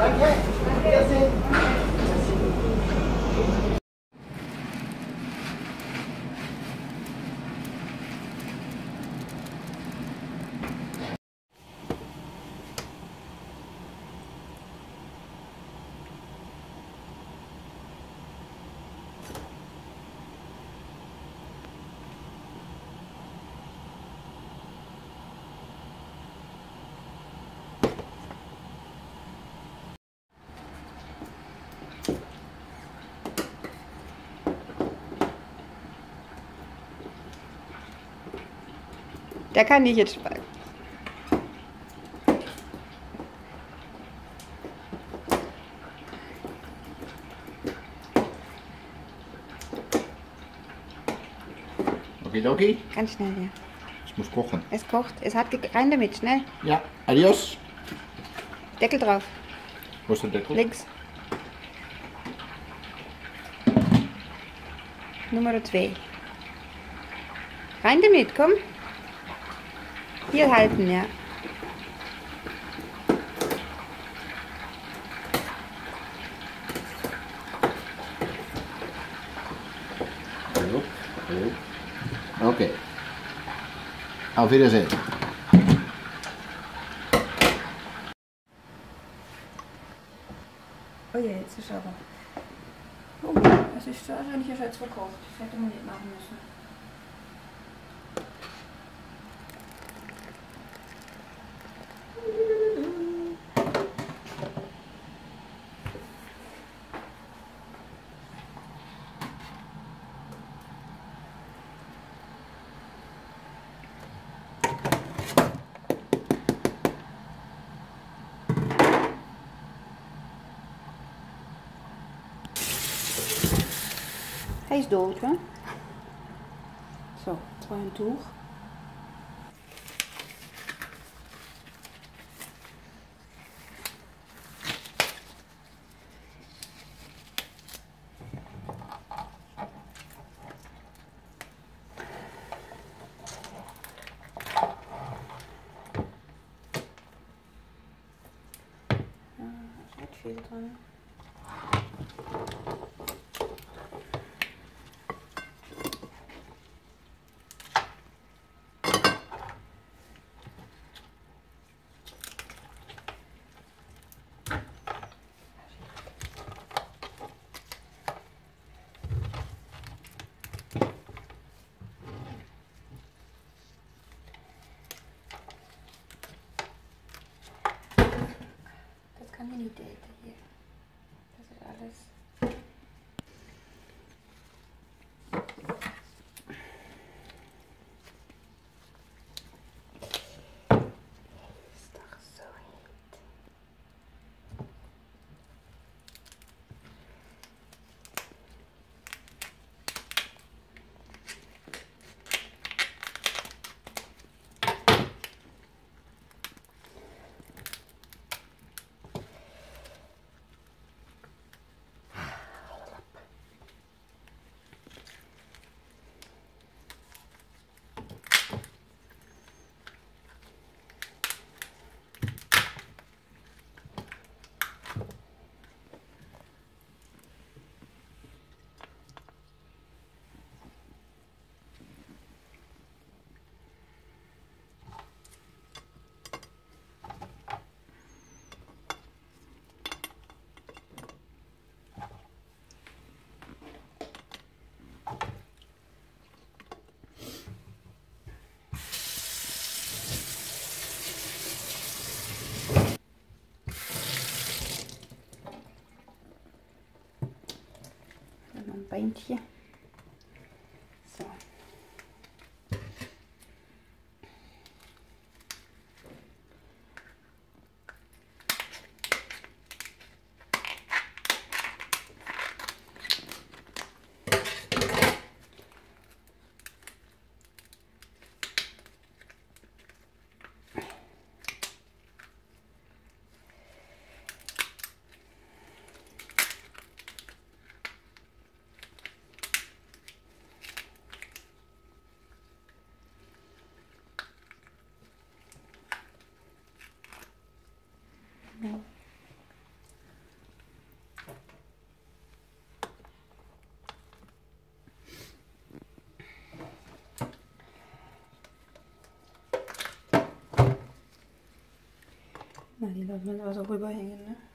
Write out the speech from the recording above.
Danke. Wiedersehen. Der kann nicht jetzt spannen. Okidoki. Ganz schnell, ja. Es muss kochen. Es kocht. Es hat rein damit, schnell. Ja, adios. Deckel drauf. Wo ist der Deckel? Links. Nummer 2. Rein damit, komm. Hier halten, ja. Hallo. Hallo. Okay. Auf Wiedersehen. Oh je, jetzt ist aber. Oh, es ist wahrscheinlich schon jetzt verkocht. Das hätte man nicht machen müssen. Hij is dood, hè? Zo, voor een tuch. Ja, er zit veel dran. Kan je niet eten hier. Dat is alles. Is toch zo heet. Een beentje. Zo. Na, die lassen wir aber so rüberhängen, ne?